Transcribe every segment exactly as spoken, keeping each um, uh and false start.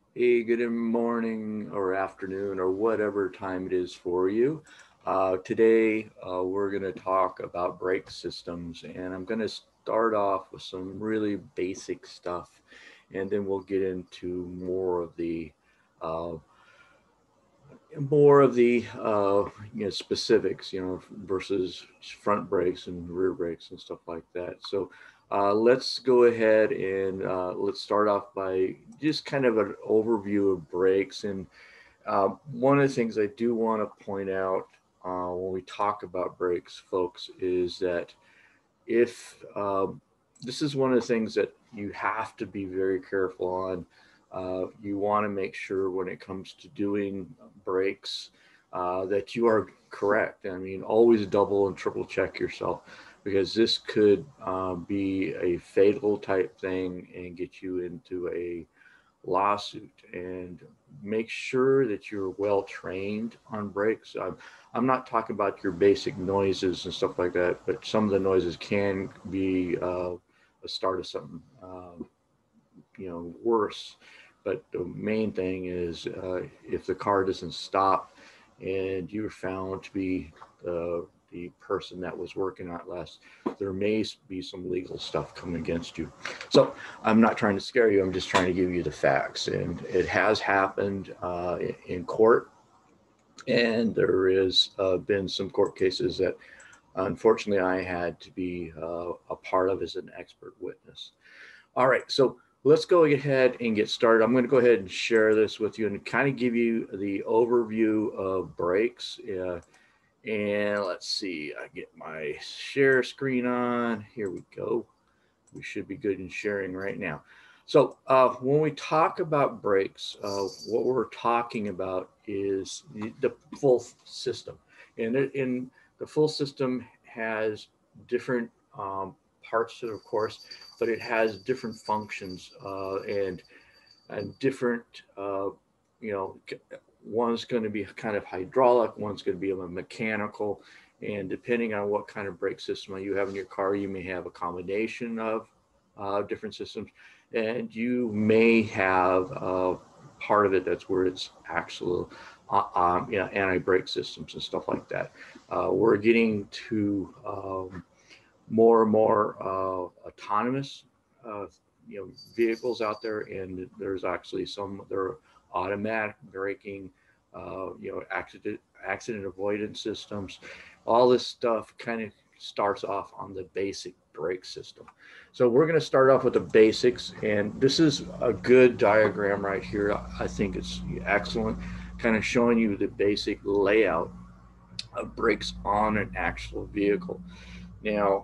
Hey, good morning or afternoon or whatever time it is for you. Uh, today, uh, we're going to talk about brake systems, and I'm going to start off with some really basic stuff, and then we'll get into more of the uh, more of the uh, you know specifics, you know, versus front brakes and rear brakes and stuff like that. So uh, let's go ahead and uh, let's start off by just kind of an overview of brakes. And uh, one of the things I do want to point out uh, when we talk about brakes, folks, is that if um, this is one of the things that you have to be very careful on. Uh, you want to make sure when it comes to doing breaks uh, that you are correct. I mean, always double and triple check yourself because this could uh, be a fatal type thing and get you into a lawsuit. And make sure that you're well trained on brakes. I'm, I'm not talking about your basic noises and stuff like that, but some of the noises can be uh, a start of something, um, you know, worse. But the main thing is uh, if the car doesn't stop and you're found to be the the person that was working on it last, there may be some legal stuff coming against you. So I'm not trying to scare you. I'm just trying to give you the facts, and it has happened uh, in court, and there has uh, been some court cases that unfortunately I had to be uh, a part of as an expert witness. All right, so let's go ahead and get started. I'm going to go ahead and share this with you and kind of give you the overview of brakes. Uh, and let's see, I get my share screen on. Here we go. We should be good in sharing right now. So uh, when we talk about brakes, uh, what we're talking about is the, the full system. And it, in the full system has different um, parts to it, of course, but it has different functions uh, and and different. Uh, you know, one's going to be kind of hydraulic, one's going to be a mechanical, and depending on what kind of brake system you have in your car, you may have a combination of uh, different systems, and you may have uh, part of it that's where it's actual, uh, um, you know, anti-brake systems and stuff like that. Uh, we're getting to um, more and more uh, autonomous, uh, you know, vehicles out there, and there's actually some there are automatic braking, uh, you know, accident accident avoidance systems. All this stuff kind of starts off on the basic brake system. So we're going to start off with the basics, and this is a good diagram right here. I think it's excellent, kind of showing you the basic layout of brakes on an actual vehicle. Now,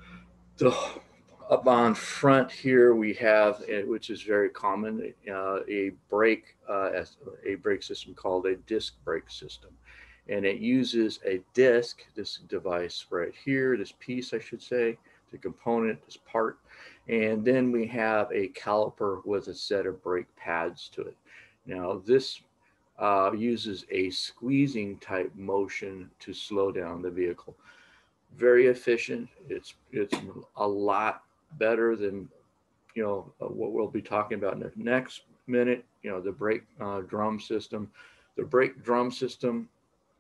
the up on front here we have, eh, which is very common, uh, a brake uh, a brake system called a disc brake system, and it uses a disc, this device right here, this piece I should say, the component, this part, and then we have a caliper with a set of brake pads to it. Now this uh, uses a squeezing type motion to slow down the vehicle. Very efficient. It's it's a lot better than you know uh, what we'll be talking about in the next minute. You know the brake uh, drum system. The brake drum system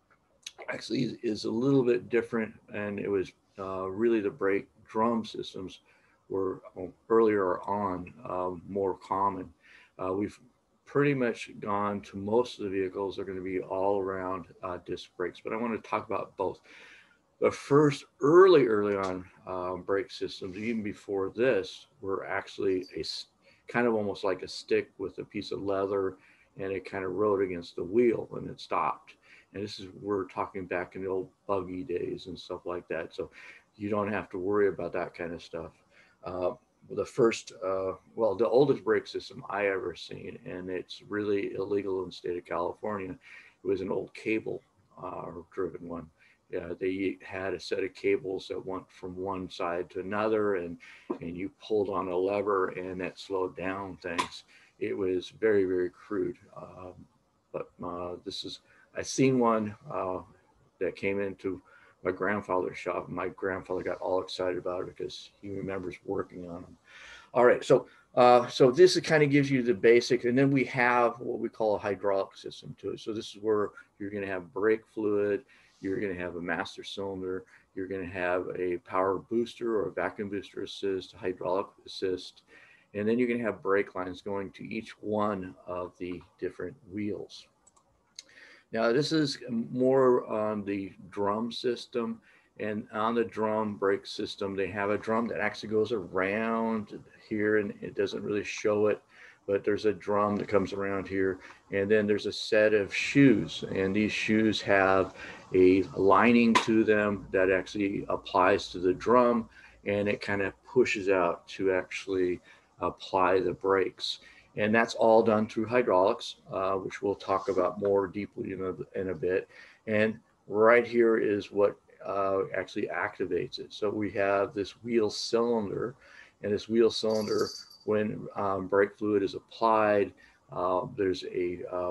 actually is, is a little bit different, and it was uh, really the brake drum systems were uh, earlier on um, more common. Uh, we've pretty much gone to most of the vehicles are going to be all around uh, disc brakes, but I want to talk about both. The first early, early on um, brake systems, even before this, were actually a kind of almost like a stick with a piece of leather, and it kind of rode against the wheel and it stopped. And this is we're talking back in the old buggy days and stuff like that. So you don't have to worry about that kind of stuff. Uh, the first, uh, well, the oldest brake system I ever seen, and it's really illegal in the state of California. It was an old cable uh, driven one. Yeah, they had a set of cables that went from one side to another, and and you pulled on a lever, and that slowed down things. It was very very crude, um, but uh, this is I seen one uh, that came into my grandfather's shop. My grandfather got all excited about it because he remembers working on them. All right, so Uh, so this kind of gives you the basic, and then we have what we call a hydraulic system to it. So this is where you're going to have brake fluid, you're going to have a master cylinder, you're going to have a power booster or a vacuum booster assist, hydraulic assist, and then you're going to have brake lines going to each one of the different wheels. Now this is more on the drum system, and on the drum brake system, they have a drum that actually goes around here, and it doesn't really show it, but there's a drum that comes around here, and then there's a set of shoes, and these shoes have a lining to them that actually applies to the drum, and it kind of pushes out to actually apply the brakes. And that's all done through hydraulics, uh, which we'll talk about more deeply in a, in a bit. And right here is what uh, actually activates it. So we have this wheel cylinder, and this wheel cylinder, when um, brake fluid is applied, uh, there's a, uh,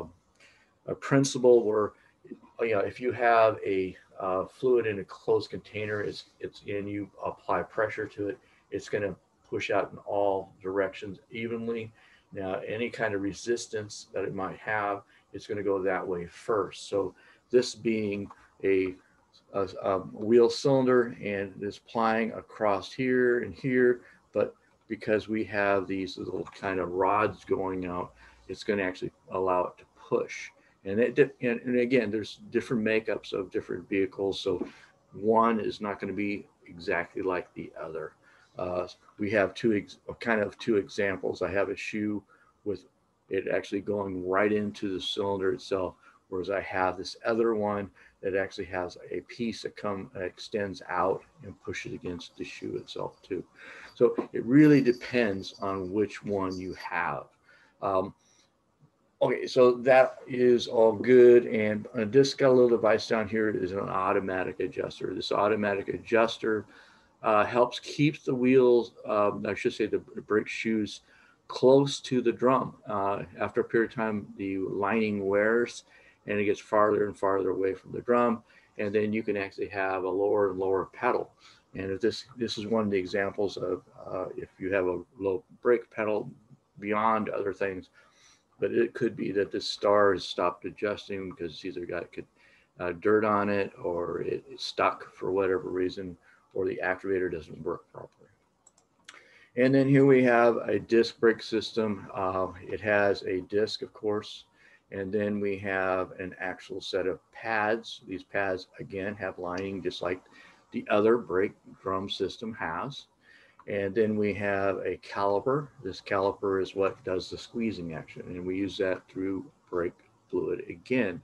a principle where, you know, if you have a uh, fluid in a closed container, it's, it's and you apply pressure to it, it's going to push out in all directions evenly. Now, any kind of resistance that it might have, it's going to go that way first. So this being a, a, a wheel cylinder, and this plying across here and here, but because we have these little kind of rods going out, it's going to actually allow it to push. And, it, and, and again, there's different makeups of different vehicles, so one is not going to be exactly like the other. Uh, we have two ex kind of two examples. I have a shoe with it actually going right into the cylinder itself, whereas I have this other one that actually has a piece that come uh, extends out and pushes against the shoe itself too. So it really depends on which one you have. Um, Okay, so that is all good. And uh, this got a little device down here is an automatic adjuster. This automatic adjuster uh, helps keep the wheels, um, I should say the brake shoes, close to the drum. Uh, after a period of time, the lining wears and it gets farther and farther away from the drum. And then you can actually have a lower and lower pedal. And if this, this is one of the examples of uh, if you have a low brake pedal beyond other things, but it could be that the star has stopped adjusting because it's either got uh, dirt on it, or it, it's stuck for whatever reason, or the activator doesn't work properly. And then here we have a disc brake system. Uh, it has a disc, of course, and then we have an actual set of pads. These pads, again, have lining just like the other brake drum system has. And then we have a caliper. This caliper is what does the squeezing action, and we use that through brake fluid again.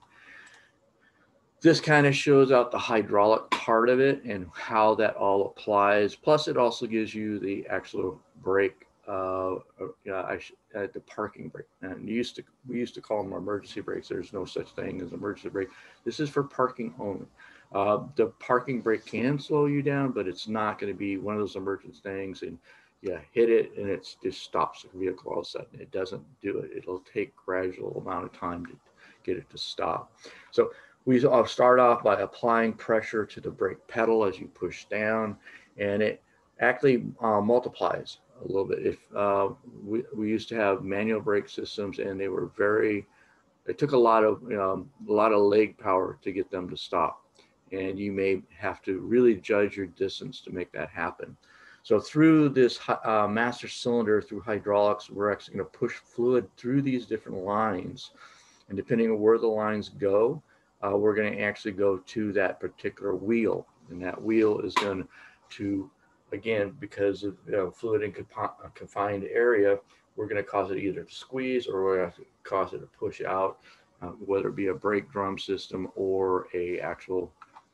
This kind of shows out the hydraulic part of it and how that all applies. Plus, it also gives you the actual brake, uh, uh, I uh, the parking brake. And you used to, we used to call them emergency brakes. There's no such thing as emergency brake. This is for parking only. Uh, the parking brake can slow you down, but it's not going to be one of those emergency things. And you hit it and it just stops the vehicle all of a sudden. It doesn't do it. It'll take gradual amount of time to get it to stop. So we start off by applying pressure to the brake pedal as you push down, and it actually uh, multiplies a little bit. If uh, we, we used to have manual brake systems, and they were very, it took a lot of you know, a lot of leg power to get them to stop, and you may have to really judge your distance to make that happen. So through this uh, master cylinder, through hydraulics, we're actually going to push fluid through these different lines, and depending on where the lines go, Uh, we're going to actually go to that particular wheel, and that wheel is going to, again, because of you know, fluid in a confined area, we're going to cause it either to squeeze or we're going to cause it to push out, uh, whether it be a brake drum system or a actual,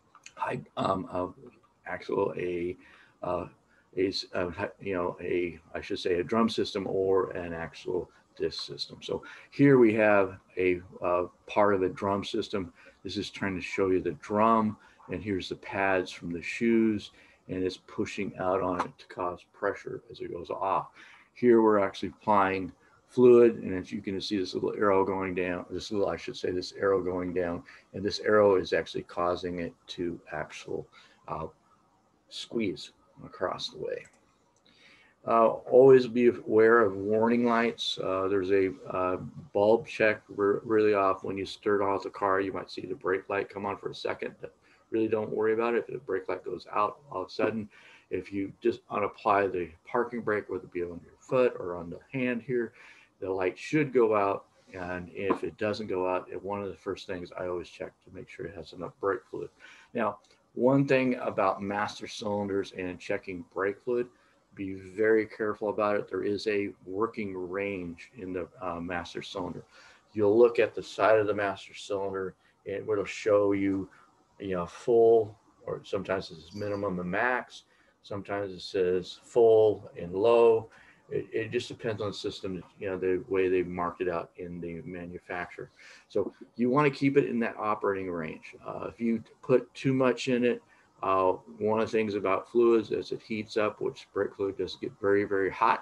um, uh, actual a, uh, a, uh, you know, a, I should say a drum system or an actual disc system. So here we have a uh, part of a drum system. This is trying to show you the drum, and here's the pads from the shoes, and it's pushing out on it to cause pressure as it goes off. Here we're actually applying fluid, and as you can see this little arrow going down, this little, I should say, this arrow going down, and this arrow is actually causing it to actual uh, squeeze across the way. Uh, always be aware of warning lights. Uh, there's a uh, bulb check re- really off when you start off the car. You might see the brake light come on for a second. Really don't worry about it. If the brake light goes out all of a sudden, if you just unapply the parking brake, whether it be on your foot or on the hand here, the light should go out. And if it doesn't go out, one of the first things I always check to make sure it has enough brake fluid. Now, one thing about master cylinders and checking brake fluid, be very careful about it. There is a working range in the uh, master cylinder. You'll look at the side of the master cylinder and it'll show you, you know, full, or sometimes it says minimum and max. Sometimes it says full and low. It, it just depends on the system, you know, the way they marked it out in the manufacturer. So you want to keep it in that operating range. Uh, if you put too much in it, uh, one of the things about fluids as it heats up, which brake fluid does get very, very hot,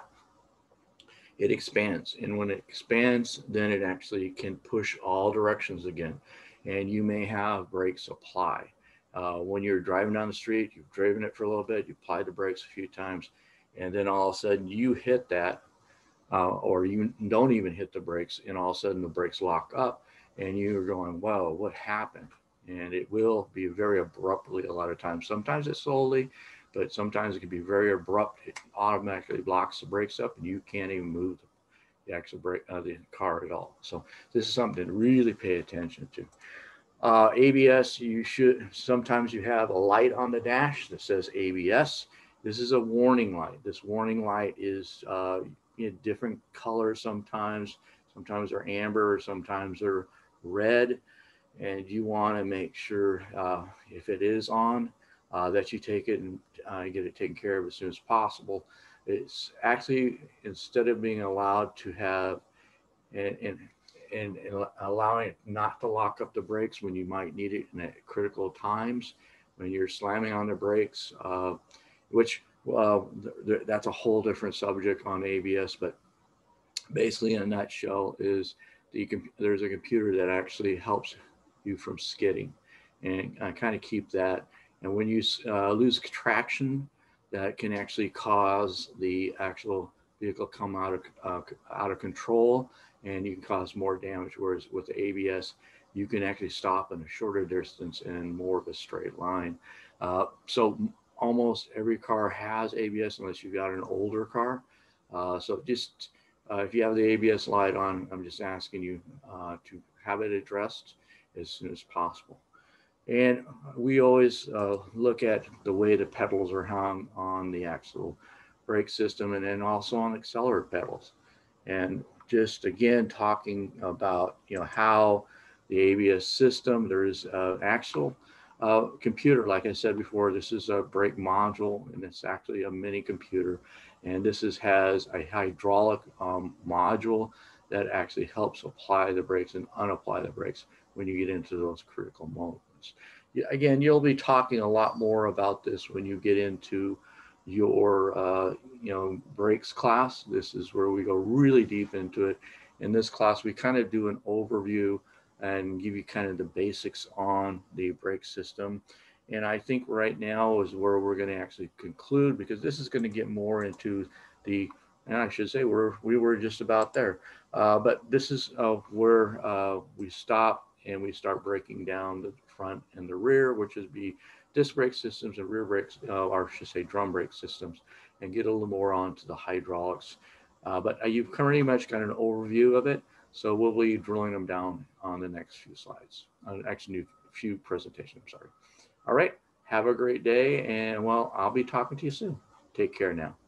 it expands. And when it expands, then it actually can push all directions again. And you may have brake supply. Uh, when you're driving down the street, you've driven it for a little bit, you applied the brakes a few times, and then all of a sudden you hit that, uh, or you don't even hit the brakes, and all of a sudden the brakes lock up, and you're going, "Whoa, what happened?" And it will be very abruptly a lot of times. Sometimes it's slowly, but sometimes it can be very abrupt. It automatically locks the brakes up, and you can't even move the actual brake of uh, the car at all. So this is something to really pay attention to. Uh, A B S, you should, sometimes you have a light on the dash that says A B S. This is a warning light. This warning light is uh, in different colors sometimes. Sometimes they're amber, sometimes they're red. And you want to make sure uh, if it is on, uh, that you take it and uh, get it taken care of as soon as possible. It's actually, instead of being allowed to have and, and and, and allowing it not to lock up the brakes when you might need it in at critical times when you're slamming on the brakes, uh, which uh, th- th- that's a whole different subject on A B S. But basically, in a nutshell, is the comp- there's a computer that actually helps you from skidding, and uh, kind of keep that. And when you uh, lose traction, that can actually cause the actual vehicle come out of uh, out of control, and you can cause more damage. Whereas with the A B S, you can actually stop in a shorter distance and more of a straight line. Uh, so almost every car has A B S unless you've got an older car. Uh, so just uh, if you have the A B S light on, I'm just asking you uh, to have it addressed as soon as possible. And we always uh, look at the way the pedals are hung on the actual brake system and then also on accelerator pedals. And just again, talking about, you know, how the A B S system, there's an actual uh, computer, like I said before, this is a brake module and it's actually a mini computer. And this is, has a hydraulic um, module that actually helps apply the brakes and unapply the brakes when you get into those critical moments. Yeah, again, you'll be talking a lot more about this when you get into your uh, you know brakes class. This is where we go really deep into it. In this class, we kind of do an overview and give you kind of the basics on the brake system. And I think right now is where we're going to actually conclude, because this is going to get more into the, and I should say we're we were just about there. Uh, but this is uh, where uh, we stop and we start breaking down the front and the rear, which is be disc brake systems and rear brakes, uh, or I should say drum brake systems, and get a little more onto the hydraulics. Uh, but uh, you've pretty much got an overview of it, so we'll be drilling them down on the next few slides, uh, actually few presentations, I'm sorry. All right, have a great day, and well, I'll be talking to you soon. Take care now.